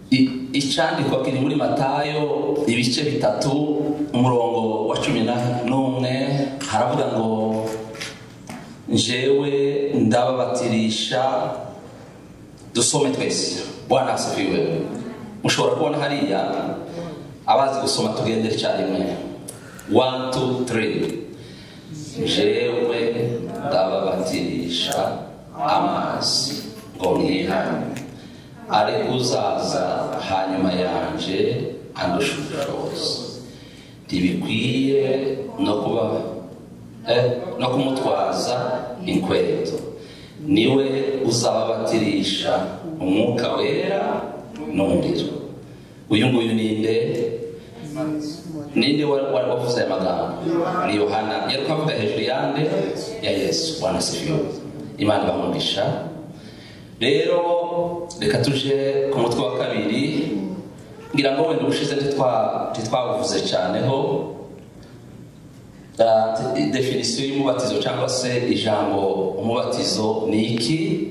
Icyandikwa kiri muri Matayo ibice 3 umurongo wa 11 haravuga ngo njewe ndababatirisha. Dusome twese. Bwana asifiwe. Mushobora kubona hariya abazi gusoma tugendere cyane. 1 2 3. Njewe ndababatirisha amazi ngo mwihane, ariko uzaza hanyuma yanje andusha ubushobozi, ntibikwiye no kumutwaza inkweto. Niwe uzababatirisha umwuka wera n'umuriro. Uyu nguyu ninde wari wavuze aya magambo? Ni Yohana. Yari kuvuga hejuru yande ya Yesu. Bwana asifiwe. Imana ibamwigisha. Rero reka tuje ku mutwe wa kabiri, ngira ngo wenda ubushize twavuze cyane ho definition y'umubatizo cyangwa se ijambo umubatizo ni iki.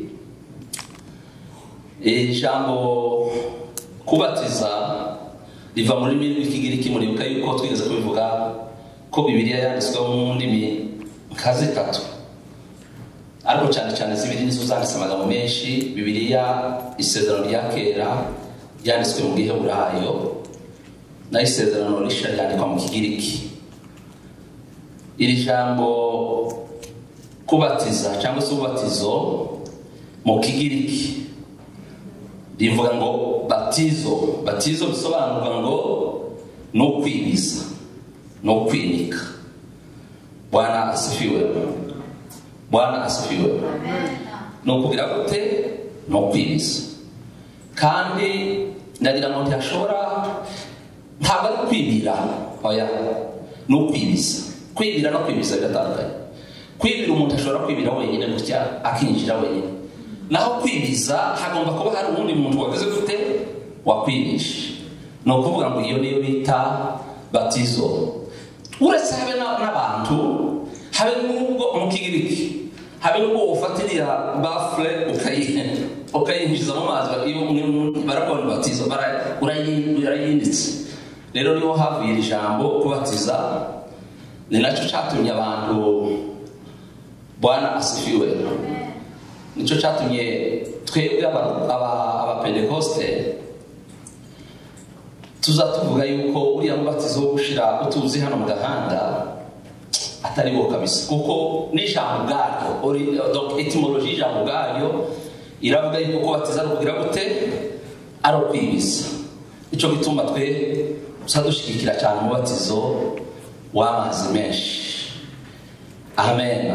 Ijambo kubatiza riva muri rw'Ikigiriki. Muribuka yuko twigeze kubivuga ko Bibiliya yanditswe mu ndimi nka 3, ariko cyane zibiri nizo zanditse amagambo menshi. Bibiliya isezerano rya kera yanditswe mu Giheburayo, na isezerano rishya ryandikwa mu Kigiriki. Iri jambo kubatiza cyangwa se ubatizo mu Kigiriki rivuga ngo batizo. Batizo bisobanurwa ngo no kwibiza, no kwinika. Bwana asifiwe. Bwana asifiwe. No kugira gute? No kwibiza. Kandi ndagira ngo ntashobora, ntabwo ari kwibira, oya, no kwibiza. Kwibira no kwibiza biratandukanye. Kwibira umuntu ashobora kwibira wenyine gutya akinjira wenyine, naho kwibiza hagomba kuba hari undi muntu wagize gute wakwibisha. No kuvuga ngo iyo niyo bita batizo. Uretse habe n'abantu, habe n'ubwo mu Kigiriki, habe n'ubwo ufatirira bafle ukayinjiza mu mazi barakora batizo, urayinditse. Rero niho havuye iri jambo kubatiza. Ni nacyo cyatumye abantu, Bwana asifiwe, nicyo cyatumye twebwe abapentekoste tuzatuvuga yuko uriya mubatizo wo gushira utuzi hano mu gahanda atari bo kabisa, kuko n'ijambo ubwaryo, donc etymologie y'ijambo ubwaryo iravuga yuko kubatiza ari ukugira gute, ari ukwibiza. Icyo gituma twe tuzadushigikira cyane umubatizo w'amazi menshi. Amen.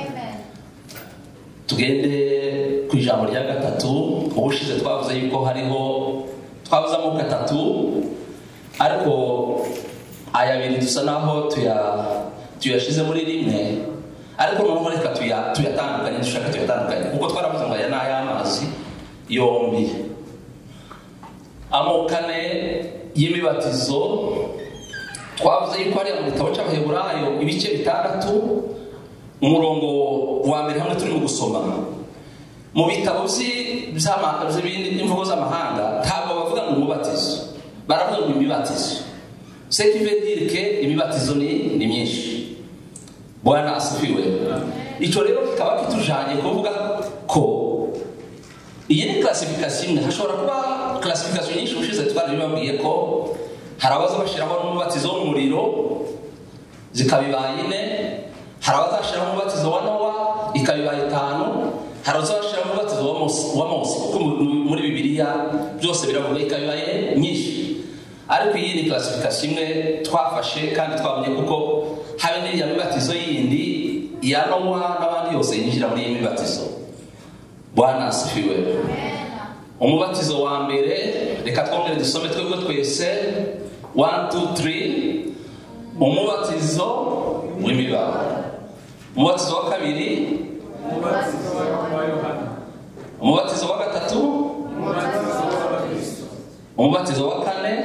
Tugende ku ijambo rya gatatu. Ubushize twavuze yuko twavuze amoko 3, ariko aya 2 dusa naho tuyashize muri rimwe, ariko noneho reka tuyatandukanye, dushaka tuyatandukanye, kuko twaravuze ngo aya ni ay'amazi yombi. Amoko 4 y'imibatizo twavuze yuko ari mu gitabo cy'Abaheburayo ibice 6 umurongo wa mbere hamwe turi mu gusoma. Mu bitabo by'imvugo z'amahanga ntabwo bavuga ngo umubatizo, baravuga ngo imibatizo. Ce qui veut dire que imibatizo ni myinshi. Bwana asifiwe. Icyo rero kikaba kitujanye kuvuga ko iyi ni classification. Hashobora kuba classification nyinshi. Ushize twarabibabwiye ko hari abaza bashiraho n'umubatizo w'umuriro zikabibaye 4, hari abazashiraho umubatizo wa Nowa ikabibaye 5, hari abazashiraho umubatizo wa Mose, kuko muri Bibiliya byose biravuga ikabibaye nyinshi. Ariko iyi ni classification imwe twafashe, kandi twabonye kuko habe n'iriya mibatizo yindi ya Nowa n'abandi yose yinjira muri iyi mibatizo. Bwana asifiwe. Umubatizo wa mbere, reka twongere dusome twebwe twese. 1 2 3. Umubatizo w'imibabaro. Umubatizo wa kabiri, umubatizo wa gatatu, umubatizo wa 4,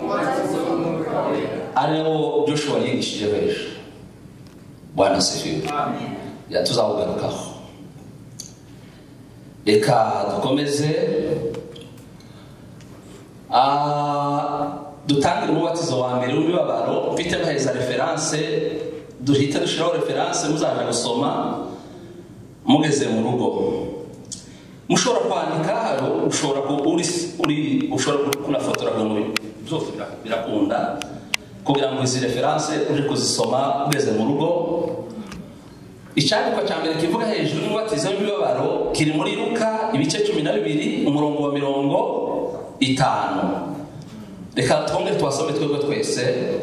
ariwo Joshua yigishije hejuru. Bwana asifiwe. Amen. Tuzawugarukaho. Reka dukomeze. dutangire umubatizo wa mbere w'imibabaro mfite baheza reference duhita dushiraho reference muzaje gusoma mugeze mu rugo mushobora kwandika haro ushobora kunafotora mu byose birakunda kugira ngo izi reference uje kuzisoma ugeze mu rugo. Icyandikwa cya mbere kivuga hejuru y'umubatizo w'imibabaro kiri muri Luka ibice 12 umurongo wa 50. Reka twongere twasome twebwe twese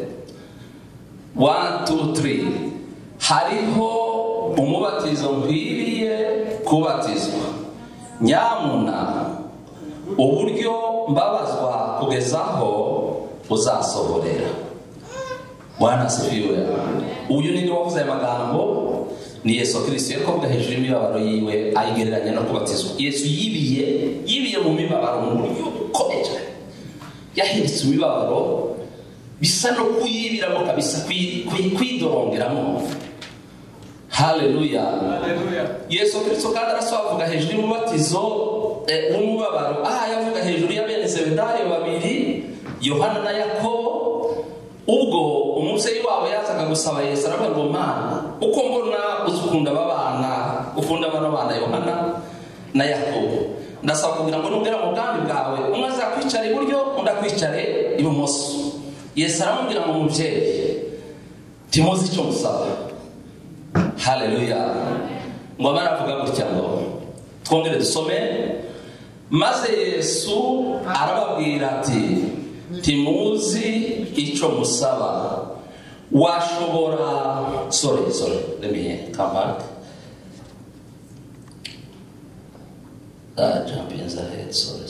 1 2 3. Hariho umubatizo nkwiriye kubatizwa, nyamuna uburyo mbabazwa kugezaho uzasohorera. Bwana asifiwe. Uyu ni wavuze aya magambo ni Yesu Kristo yakovuga hejuru y'imibabaro yiwe ayigereranya no kubatizwa. Yesu yibiye mu mibabaro mu buryo bukomeye. Yahiritse imibabaro bisa no kuyibiramo kabisa kwidorongeramo. Haleluya. Yesu Kristo kandi arasobavuga hejuru y'umubatizo w'umubabaro. Yavuga hejuru ya bene Zebedayo babiri, Yohana na Yakobo. Ubwo umubyeyi wabo yazaga gusaba Yesu aravuga ngo Mana, uko mbona uzukunda abana, ukunda abana Yohana na Yakobo, ndasaba kugira ngo nugera mu bwami bwawe umwe azakwicara iburyo undi akwicare ibumoso. Yesu aramubwira ngo mubyeyi, timuzi icyo musaba. Haleluya. Ngo amaravuga gutya ngo twongere dusome. Maze Yesu arababwira ati, timuzi icyo musaba. Washobora sorry let me come back. Jump in the head. Sorry.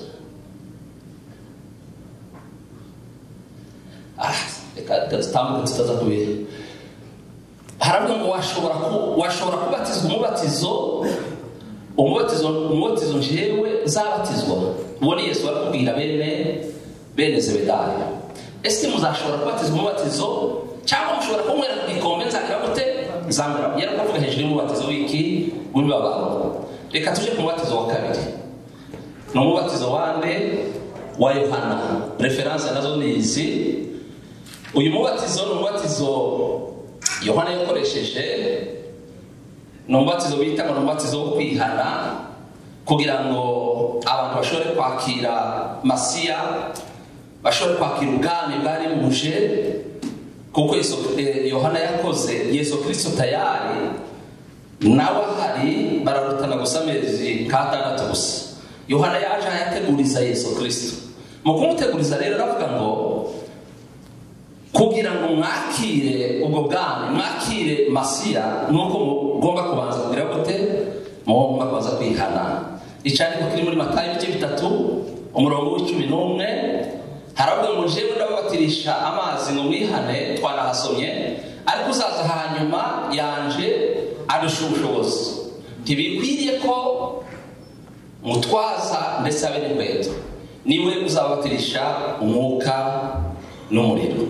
Tutaza kubira. Haravuga ngo washobora kubatizwa umubatizo njyewe zabatizwa. Ubone Yesu arakubwira bene Zebedayo, ese muzashobora kubatizwa umubatizo cyangwa mushobora kunywera ku gikombe nzakira gute? Nzamura. Yarakuvuga hejuru y'umubatizo w'iki w'imibabaro. Reka tuje ku mubatizo wa kabiri. Ni umubatizo wande wa Yohana. Reference nazo ni izi. Uyu mubatizo ni umubatizo Yohana yakoresheje. Ni umubatizo bita ngo umubatizo wo kwihana kugira ngo abantu bashobore kwakira Masiya, bashobore kwakira ubwami bwari buje. Kuko Yohana yakoze Yesu Kristo tayari nawe hari bararutana gusa amezi katandatu gusa. Yohana yaje yateguriza Yesu Kristo. Mu kumuteguriza rero aravuga ngo kugira ngo mwakire ubwo bwami, mwakire Masiya, nuko mugomba kubanza kugira gute? Mugomba kubanza kwihana. Icyandiko kiri muri Matayo 3 umurongo w'11 haravuga ngo jewe ndabatirisha amazi ngo mwihane, twanahasomye, ariko uzaza hanyuma yanje arusha ubushobozi, ntibikwiriye ko mutwaza ndetse abe n'inkweto, niwe uzabatirisha umwuka n'umuriro.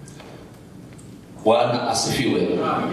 Bwana asifiwe.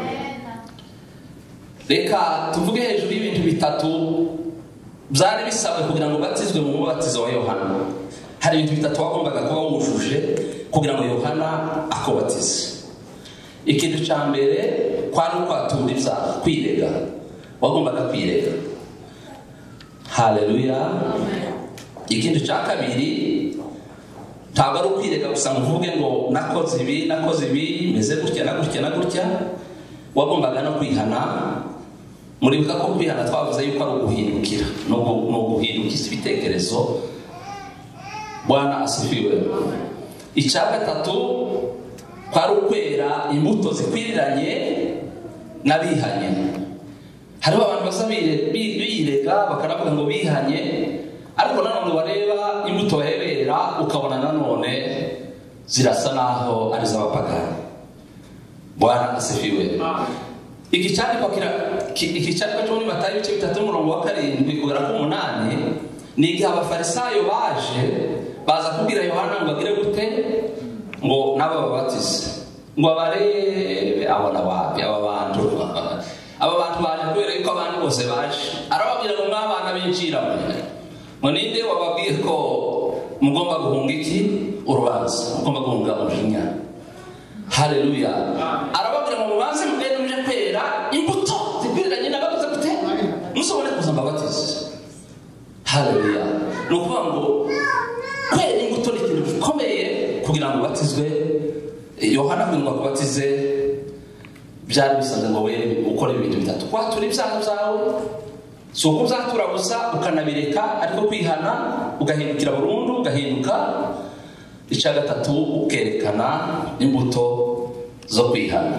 Reka tuvuge hejuru y'ibintu bitatu byari bisabwe kugira ngo batizwe mu mubatizo wa Yohana. Hari ibintu bitatu wagombaga kuba wujuje kugira ngo Yohana akubatize. Ikintu cya mbere kwari ukwatura ibyaha, kwirega. Wagombaga kwirega. Haleluya. Ikintu cya kabiri ntabwo ari ukwirega gusa ngo uvuge ngo nakoze ibi meze gutya na gutya. Wagombaga no kwihana. Muribuka ko kwihana twavuze yuko ari uguhindukira no guhindukiza ibitekerezo. Bwana asifiwe. Icya gatatu kwari ukwera imbuto zikwiriranye n'abihanye. Hariho abantu basabire biyirega bakaravuga ngo bihanye, ariko nanone wareba imbuto baherera ukabona nanone zirasa naho ari z'abapagani. Bwana asifiwe. Iki cyandiko cyo muri Matayo 3 umurongo wa 7 kugera ku 8 ni igihe abafarisayo baza kubwira Yohana ngo agire gute ngo n'ababatize ngo abarebe abona wapi aba bantu baje kubera yuko abantu bose baje, arababwira ngo mwabana b'injira ninde wababwiye ko mugomba guhunga iki urubanza, mugomba guhunga umujinya? Haleluya. Arababwira ngo mubanze mugende muje kwera imbuto zikwiriranye n'abakoze gute musobone kuza mbabatize. Haleluya. Ni ukuvuga ngo kwera imbuto ni ikintu gikomeye kugira ngo ubatizwe. Yohana kwinwa kubatize byari bisanzwe ngo were ukora ibintu bitatu: kwatura ibyaha byawe, si uko uzatura gusa ukanabireka, ariko kwihana ugahindukira burundu, ugahinduka. Icya gatatu ukerekana imbuto zo kwihana.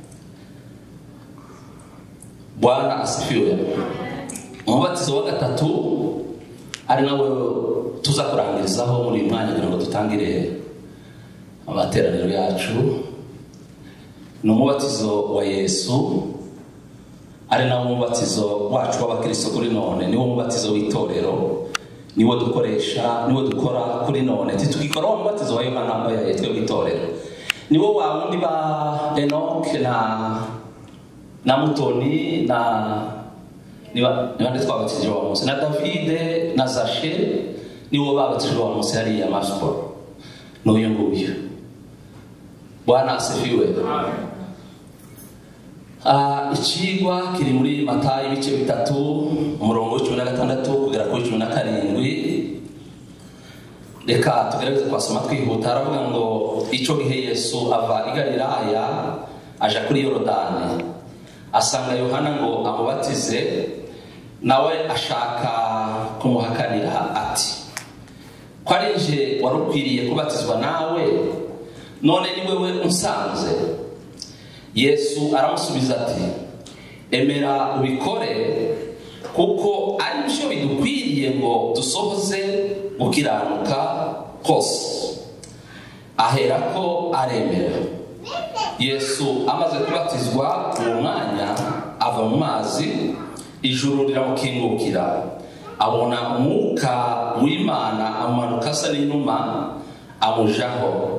Bwana asifiwe. Umubatizo wa gatatu ari nawe tuzakurangirizaho muri uyu mwanya kugira ngo dutangire amateraniro yacu. Ni umubatizo wa Yesu, ari nawo umubatizo wacu w'abakristo kuri none. Niwo mubatizo w'itorero, niwo dukoresha, niwo dukora kuri none. Tukikora uwo mubatizo wa Yohana yitwa w'itorero. Niwo wa wundi ba Enoch na Mutoni niba twabatije wa Mose na Davide na Zashe, niwo babatije wa Mose hariya Masiporo. N'uyu nguyu. Bwana asifiwe. Ikigwa kiri muri Matayo ibice 3 umurongo 16 kugera kuri 17. Reka tugerageze kwasoma twihuta. Aravuga ngo icyo gihe Yesu ava i Galilaya aja kuri Yorodani, asanga Yohana ngo amubatize, nawe ashaka kumuhakanira ati, ko ari nje wari ukwiriye kubatizwa nawe, none ni wewe unsanze? Yesu aramusubiza ati, emera ubikore, kuko ari byo bidukwiriye ngo dusohoze gukiranuka kose. Aherako aremera. Yesu amaze kubatizwa uwo mwanya ava mu mazi, ijuru riramukingukira, abona umwuka w'Imana amanuka asa n'inuma amujaho.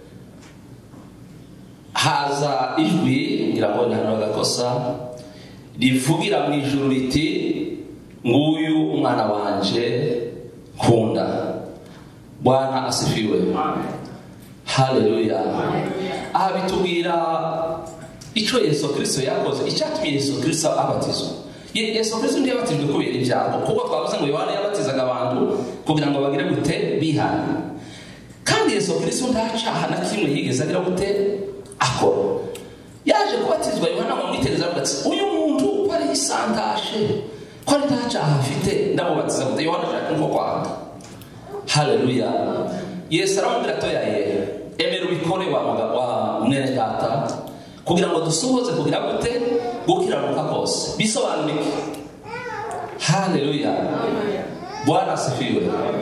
Haza ijwi, ngira ngo ni hano gakosa, rivugira mu ijuru riti, nguyu umwana wanje nkunda. Bwana asifiwe. Haleluya. Aha bitubwira icyo Yesu Kristo yakoze, icyatumye Yesu Kristo abatizwa. Yesu Kristo ndiye yabatijwe kubera ibyago, kuko twavuze ngo Yohana yabatizaga abantu kugira ngo bagire gute bihana. Kandi Yesu Kristo nta cyaha na kimwe yigeze agira gute akora. Yaje kubatizwa Yohana ngo mwitereza ati, uyu muntu ko ari isantashe, ko ari nta cyaha afite, ndamubatiza gute? Yohana ashaka ngo kwanga. Haleluya. Yesu aramubwira atoya ye, emera ubikore wa mwene data, kugira ngo dusohoze kugira gute gukiranuka kose bisobanurike. Haleluya. Bwana asifiwe.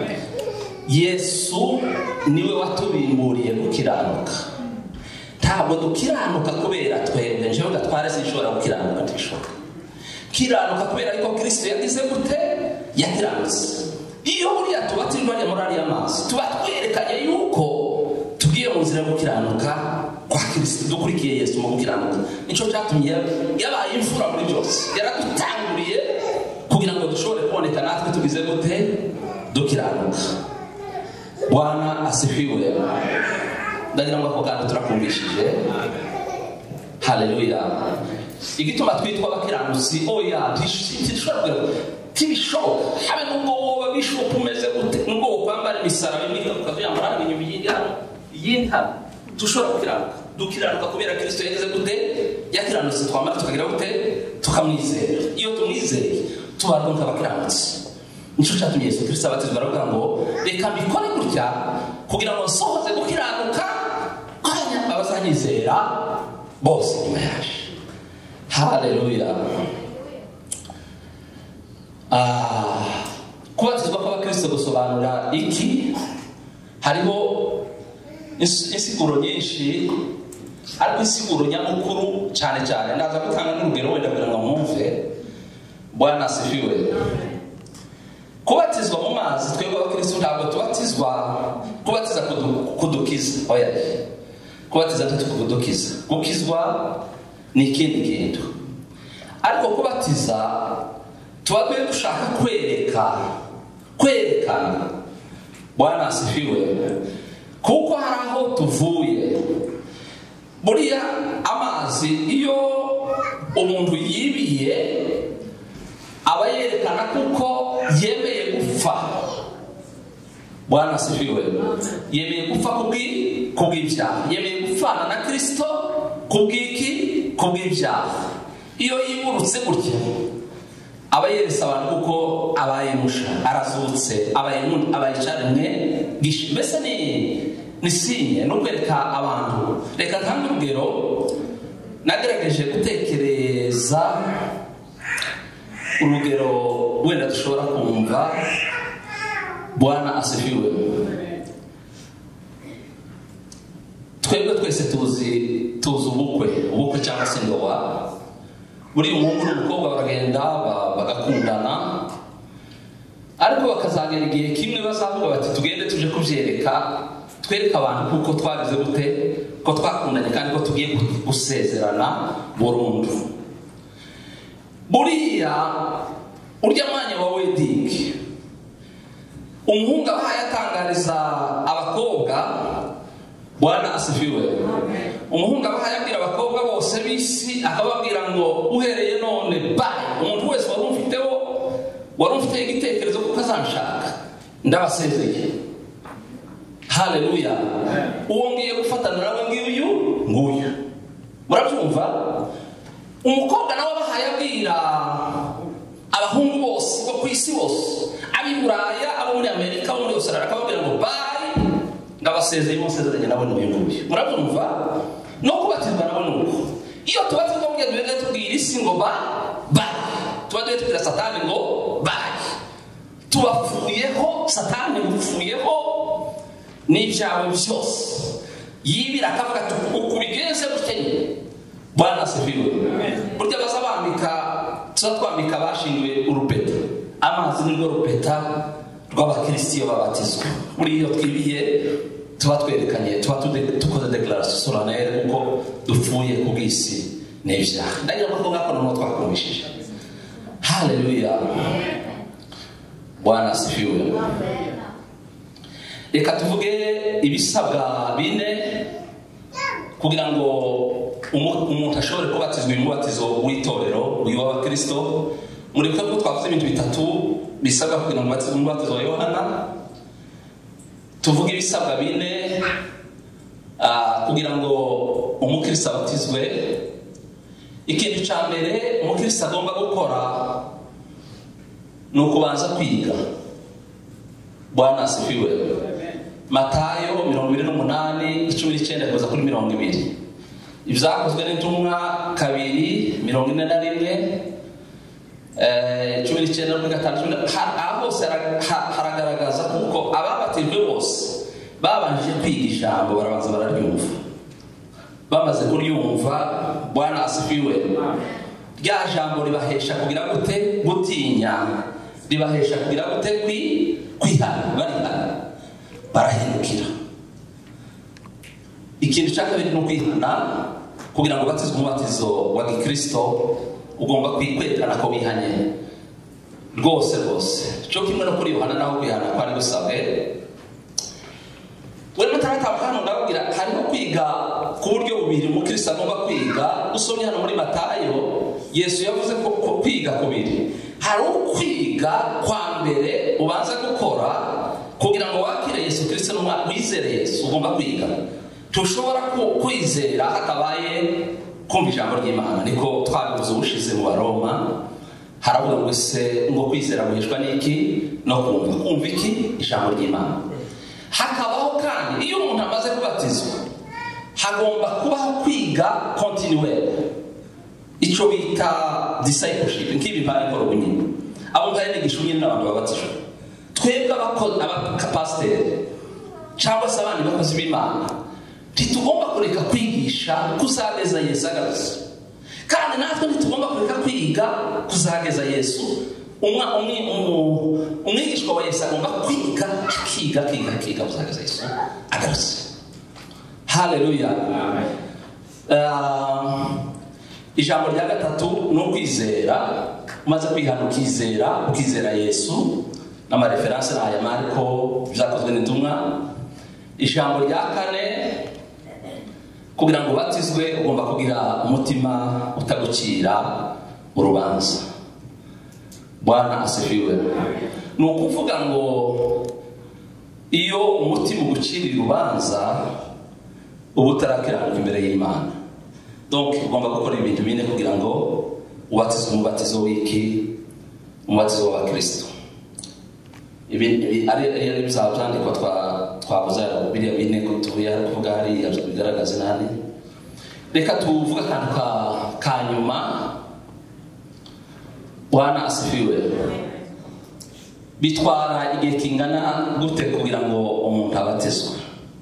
Yesu niwe watubimburiye gukiranuka. Ntabwo dukiranuka kubera twebwe, njewe gatware sinshobora gukiranuka, ndishobora kiranuka kubera ariko Kristo yagize gute yakiranutse. Iyo buriya tubatijwe muri ariya mazi, tuba twerekanye yuko tugiye mu nzira yo gukiranuka kwa Kristo, dukurikiye Yesu mu gukiranuka. Nico cyatumye yabaye imfura muri byose, yaradutanguriye kugira ngo dushobore kuboneka natwe tugize gute dukiranuka. Bwana asifiwe. Ndagira ngo ako kantu turakumvishije. Haleluya. Igituma twitwa abakiranutsi, oya tishobora tibishoboka habe nubwo wowe bishoboka umeze gute, nubwo kwambara imisaraba imwe ukaziyambara inyuma yindi hano, dushobora dukiranuka kubera Kristo yagize gute yakiranutse, twamara tukagira gute tukamwizera. Iyo tumwizeye tubaronka abakiranutsi. Nico cyatumye Yesu Kristo abatizwa, aravuga ngo reka mbikore gutya kugira ngo nsohoze gukiranuka kwanya abazanyizera bose nyuma yaje. Haleluya. Kubatizwa kw'abakristo gusobanura iki? Hariho insiguro nyinshi, ariko insiguro nyamukuru cyane cyane ndaza gutanga n'urugero wenda kugira ngo mwumve. Bwana asifiwe. Kubatizwa mu mazi, twebwe abakristo ntabwo kubatiza kudukiza, oya, kubatiza kudukiza. Gukizwa ni ikindi kintu, ariko kubatiza tuba dushaka kwereka kwerekana. Bwana asifiwe. Kuko hari aho tuvuye. Buriya amazi iyo umuntu yibiye aba yerekana kuko yemeye gupfa. Bwana asifiwe. Yemeye gupfa kubw'ibyaha. Yemeye gupfana na Kristo kubw'ibyaha. Iyo yiburutse gutya aba yeresa abantu kuko abaye musha, arazutse, abaye caremwe gisha. Mbese ni sinye no kwereka abantu. Reka ntange urugero. Nagerageje gutekereza urugero wenda dushobora kumva. Bwana asifiwe. Twebwe twese tuzi ubukwe cyangwa se ndoa. Buri umuhungu n'umukobwa baragenda bagakundana, ariko bakazagera igihe kimwe bazavuga bati tugende tuje kubyereka, twereka abantu kuko twagize gute, ko twakundanye kandi ko tugiye gusezerana burundu. Buriya urya mwanya wa wedding umuhungu abahaye atangariza abakobwa. Bwana asifiwe. Umuhungu abahaye abwira abakobwa bose b'isi akababwira ngo uhereye none bye, umuntu wese wari ufite igitekerezo kuko azanshaka ndabasezeye. Haleluya. Uwo ngiye gufatana nawe nguyu. Murabyumva? Umukobwa nawe abahaye abwira abahungu bose bo ku isi bose, abi Buraya, abo muri Amerika, abo muri Australia, akababwira ngo bye, ndabasezeye musezeranye nabo n'uyu. Murabyumva? No kubatizwa nabo nuko. Iyo tubatizwa mu gihe duheze tubwira isi ngo bye, tuba duheze tubwira Satani ngo bye. Tubafuyeho, Satani upfuyeho n'ibyawe byose. Yibira akavuga ati ukubigenze gutya. Bwana asifiwe. Burya twambika bashingiwe urupeta. Amazi nirwo rupeta rw'abakristo babatizwa. Muri iyo twibiye tuba twerekanye, tuba tukoze declaration solennelle kuko dupfuye kubw'isi n'ibyaha. Ndagira ngo ngako no twakumishije. Haleluya. Bwana asifiwe. Reka tuvuge ibisabwa bine kugira ngo umuntu ashobore kubatizwa umubatizo w'itorero w'Abakristo. Muri ko twavuze ibintu bitatu bisabwa kugira ngo ubatizwe umubatizo wa Yohana. Tuvuge ibisabwa bine kugira ngo umukristo abatizwe. Ikintu cya mbere umukristo agomba gukora ni ukubanza kwiga. Bwana asifiwe. Matayo 28:19 kugeza kuri 20. Ibyakozwe n'intumwa 2:41 19:5 hose haragaragaza kuko ababatijwe bose babanje kwiga ijambo, barabanza bararyumva. Bamaze kuryumva, Bwana asifiwe, rya jambo ribahesha kugira gute gutinya, ribahesha kugira gute kwihana, barahindukira. Ikintu cya kabiri ni ukwihana. Kugira ngo batizwe umubatizo wa Gikristo ugomba kwerekana ko bihanye rwose. Cyo kimwe no kuri Yohana naho kwihana kwari gusabwe. Wenda hano ndabwira harimo kwiga ku buryo bubiri umukristo agomba kwiga. Usomye hano muri Matayo, Yesu yavuze ko kwiga kubiri. Hari ukwiga kwa mbere ubanza gukora kugira ngo wakire Yesu Kristo wizere Yesu. Ugomba kwiga. Tushobora kwizera hatabaye kumva ijambo ry'Imana. Niko twabivuze ubushize mu Baroma. Haravuga ngo se ngo kwizera guheshwa n'iki? No kumva iki? Ijambo ry'Imana. Hakabaho kandi iyo umuntu amaze kubatizwa hagomba kubaho kwiga continuel, icyo bita discipleship. Nkibi mpayikora ubunyine abo ngari n'igishunye n'abantu babatijwe. Twebwe abapasiteri cyangwa se abandi bakozi b'Imana ntitugomba kureka kwigisha kuzageza Yesu agarutse, kandi natwe ntitugomba kureka kwiga kuzageza Yesu. Umwigishwa wa Yesu agomba kwiga akiga kuzageza Yesu agarutse. Haleluya. Ijambo rya gatatu ni ukwizera. Umaze kwihana ukizera Yesu, n'amareferanse n'aya Mariko byakozwe n'intumwa. Ijambo rya kane, kugira ngo ubatizwe ugomba kugira umutima utagucira urubanza. Bwana asifiwe. Ni ukuvuga ngo iyo umutima ugucira urubanza uba utarakiranuka imbere y'Imana. Donc ugomba gukora ibintu bine kugira ngo ubatizwe umubatizo w'iki, umubatizo w'Abakristo. Ibi ari byandikwa twavuze biriya bine ko tuya kuvuga hari bigaragaza nani. Reka tuvuga akantu ka nyuma. Bwana asifiwe. Bitwara igihe kingana gute kugira ngo umuntu abatizwe?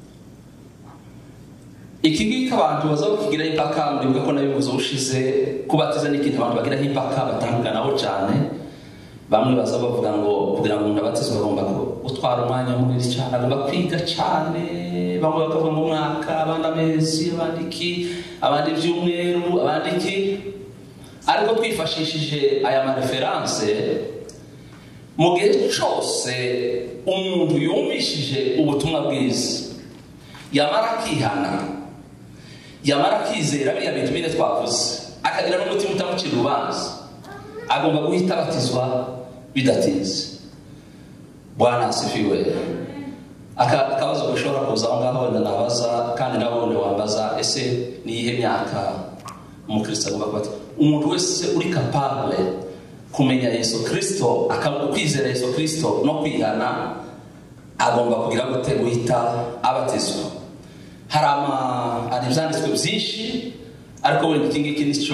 Iki ngiki abantu baza kukigira impaka, muribuka ko nabivuze ushize, kubatiza ni ikintu abantu bagira impaka batandukanaho cyane. Bamwe baza bavuga ngo kugira ngo umuntu abatizwe bagomba gutwara umwanya munini cyane, agomba kwiga cyane, bamwe bakavuga mu mwaka, abandi amezi, abandi iki, abandi ibyumweru, abandi iki. Ariko twifashishije aya mareferanse, mu gihe cyose umuntu yumvishije ubutumwa bwiza, yamara akihana, yamara akizera biriya bintu bine twavuze, akagira n'umutima utamucira urubanza, agomba guhita abatizwa bidatinze. Bwana asifiwe. Akabazo gashobora kuza aho ngaho wenda nabaza, kandi nawe wenda wambaza, ese ni iyihe myaka umukristo agomba kubatizwa? Umuntu wese uri capable kumenya Yesu Kristo, kwizera Yesu Kristo no kwihana, agomba kugira gute guhita abatizwa. Hari ibyanditswe byinshi, ariko wenda iki ngiki nicyo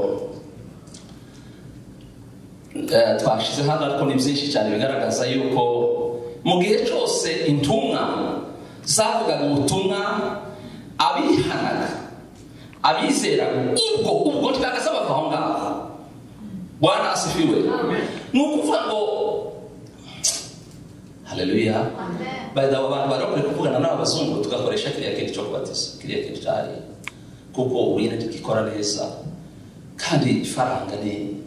twashize hano, ariko ni byinshi cyane bigaragaza yuko mu gihe cyose intumwa zavugaga ubutumwa, abihanaga, abizeraga, ubwo twagaza bava aho ngaho. Bwana asifiwe. Ni ukuvuga ngo haleluya. By the way, abantu barakwiye kuvugana n'abazungu tugakoresha kiriya kintu cyo kubatiza, kiriya kintu cyari, kuko ubuyine tukikora neza kandi ifaranga ni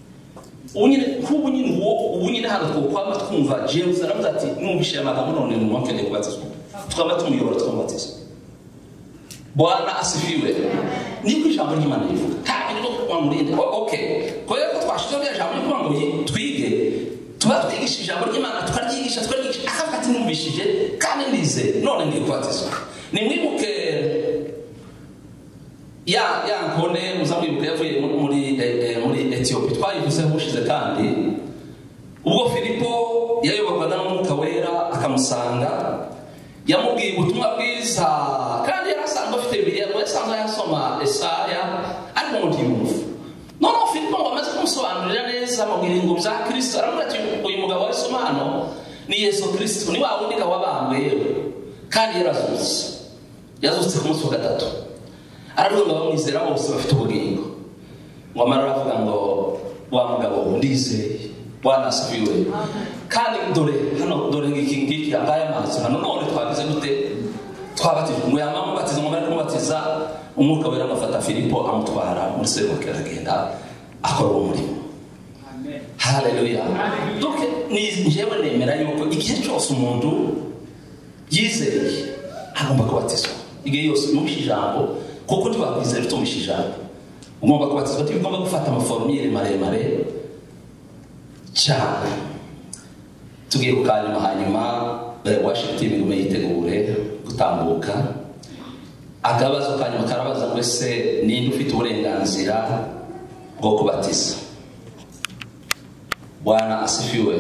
ubunyine hano twokwama twumva James aravuga ati numvishije amagambo none n'umwakene kubatizwa, tukaba tumuyobora twamubatiza. Bwana asifiwe. Niko ijambo ry'Imana rivuga. Kandi no kwamurinde. Okay. Ko yako twashize bya jambo ryo ngo twige, tuba twigisha ijambo ry'Imana, tukaryigisha akafata numvishije kandi nize none ndi kubatizwa. Ni mwibuke ya nkone muzamwibuke yavuye muri Ethiopia, twayivuze hushize, kandi ubwo Filipo yayoborwaga n'Umwuka Wera akamusanga, yamubwiye ubutumwa bwiza, kandi yarasanzwe afite Bibiliya, ngo yasanzwe yasoma Esaya, ariko ngo ntiyumva. Noneho Filipo ngo amaze kumusobanurira neza amubwira ngo bya Kristo, aravuga ati uyu mugabo wasoma hano ni Yesu Kristo, ni wa wundi wabambwe yewe, kandi yazutse ku munsi wa gatatu. Aravuga ngo bamwizera bose bafite ubugingo. Ngo amara aravuga ngo wa mugabo ndizeye. Bwana asifiwe. Kandi dore ngiki ambaye amazi hano none twagize gute, twabatijwe. Ngo yamama batiza, ngo bari kumubatiza, Umwuka Wera amafata Filipo amutwara muri seruke, aragenda akora uwo murimo. Amen. Haleluya. Donc njyewe nemera yuko igihe cyose umuntu yizeye agomba kubatizwa. Igihe yose yumvise ijambo, kuko tubakwizera tumusha ijambo, ugomba kubatizwa. Tugomba gufata amaformire maremare cyane. Tugiye kukanyuma, hanyuma worship team igume yitegure gutambuka. Akabazo kanyuma karabaza ngo ese ninde ufite uburenganzira bwo kubatiza? Bwana asifiwe.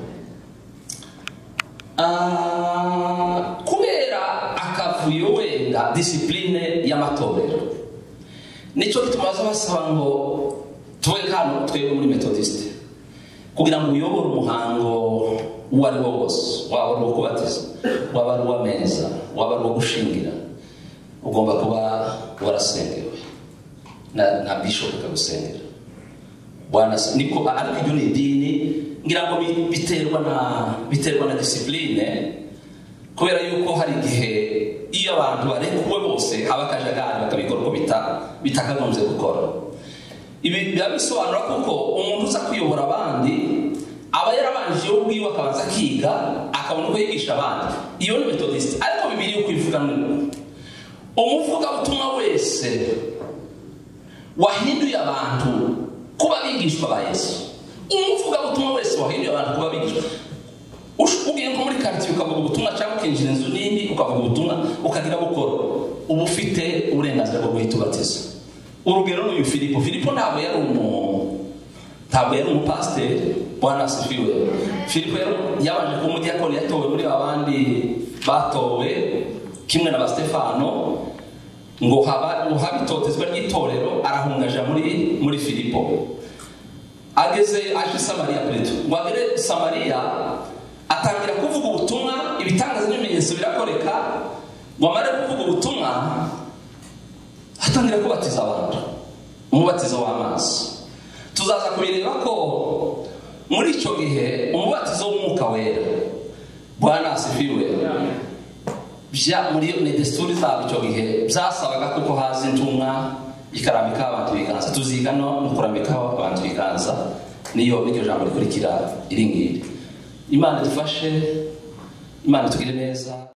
Kubera akavuyo wenda discipline y'amatorero, nicyo gitumaza basaba ngo tuwe hano twebwe muri Methodiste, kugira ngo uyobore umuhango uwo ari wo wose, waba ari uwo kubatiza, waba ari uw'ameza, waba ari uwo gushingira, ugomba kuba warasengewe na bishop akagusengera. Bwana niko ariko ibyo ni idini, ngira ngo biterwa na discipline, kubera yuko hari igihe iyo abantu barekuwe bose haba akajagari bakabikora uko bitakagombye gukora. Ibi bisobanura kuko umuntu uza kuyobora abandi aba yarabanje yo ubwiwe akabanza akiga akabona uko yigisha abandi. Iyo ni methodist. Ariko Bibiliya uko ivuga umuvuga ubutumwa wese wahinduye abantu kuba bigishwa ba Yesu. Umuvuga ubutumwa wese wahinduye abantu kuba bigishwa. Ugiye nko muri quartier ukavuga ubutumwa cyangwa ukinjira inzu nini ukavuga ubutumwa ukagira gukora, uba ufite uburenganzira bwo guhita ubatiza. Urugero n'uyu Filipo ntabwo yari umupasiteri. Bwana asifiwe. Filipo yabanje kuba umudiyakoni, yatowe muri abandi batowe kimwe na ba Stefano ngo haba itotezwa ry'itorero, arahungaja muri Filipo. Aje Samariya Petro, ngo agere Samariya atangira kuvuga ubutumwa, ibitangaza n'ibimenyetso birakoreka. Ngo amare kuvuga ubutumwa atangira kubatiza abantu, umubatizo w'amazi. Tuzaza kubireba ko muri icyo gihe umubatizo w'umwuka wera, Bwana asifiwe, muri desturi zabo icyo gihe byasabaga kuko haza intumwa ikarambika abantu ibiganza. Tuziga no kurambika abantu ibiganza, niyo jambo rikurikira iri ngiri. Imana dufashe, Imana tugire neza.